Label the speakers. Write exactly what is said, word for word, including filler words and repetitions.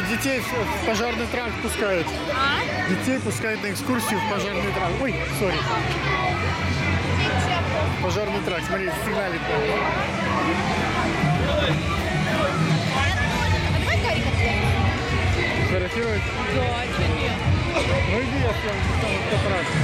Speaker 1: детей в пожарный тракт пускают.
Speaker 2: А?
Speaker 1: Детей пускают на экскурсию в пожарный тракт. Ой, сори. Пожарный тракт, смотри, сигналит.
Speaker 2: А давай Гарик отвлечем.
Speaker 1: Фотографировать?
Speaker 2: Да, что нет?
Speaker 1: Ну иди, я там, там, как раз.